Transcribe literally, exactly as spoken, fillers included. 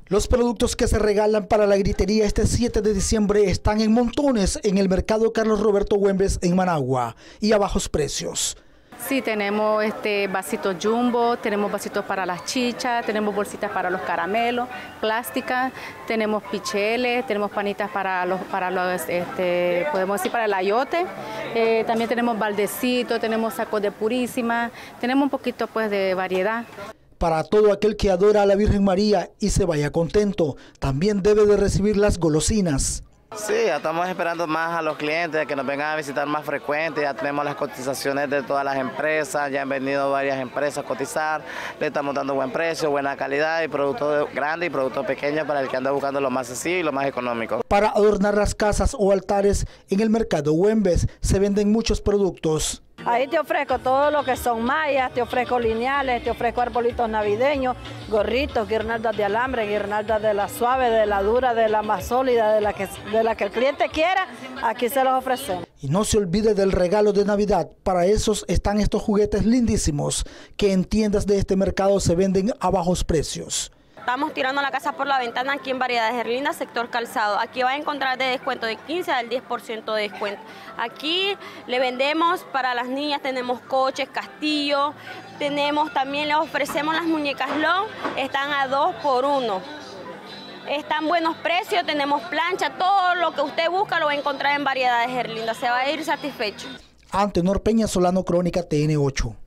Los productos que se regalan para la gritería este siete de diciembre están en montones en el mercado Carlos Roberto Güemes en Managua y a bajos precios. Sí, tenemos este vasitos jumbo, tenemos vasitos para las chichas, tenemos bolsitas para los caramelos, plásticas, tenemos picheles, tenemos panitas para los, para los este, podemos decir para el ayote, eh, también tenemos baldecitos, tenemos sacos de purísima, tenemos un poquito pues de variedad. Para todo aquel que adora a la Virgen María y se vaya contento, también debe de recibir las golosinas. Sí, ya estamos esperando más a los clientes que nos vengan a visitar más frecuente. Ya tenemos las cotizaciones de todas las empresas, ya han venido varias empresas a cotizar, le estamos dando buen precio, buena calidad y productos grandes y productos pequeños para el que anda buscando lo más sencillo y lo más económico. Para adornar las casas o altares en el mercado Güemes se venden muchos productos. Ahí te ofrezco todo lo que son mallas, te ofrezco lineales, te ofrezco arbolitos navideños, gorritos, guirnaldas de alambre, guirnaldas de la suave, de la dura, de la más sólida, de la que, de la que el cliente quiera, aquí se los ofrecemos. Y no se olvide del regalo de Navidad, para esos están estos juguetes lindísimos que en tiendas de este mercado se venden a bajos precios. Estamos tirando la casa por la ventana aquí en Variedades Herlinda, sector calzado. Aquí va a encontrar de descuento de quince al diez por ciento de descuento. Aquí le vendemos para las niñas, tenemos coches, castillos, tenemos también, les ofrecemos las muñecas long, están a dos por uno. Están buenos precios, tenemos plancha, todo lo que usted busca lo va a encontrar en Variedades Herlinda, se va a ir satisfecho. Antenor Peña Solano, Crónica T N ocho.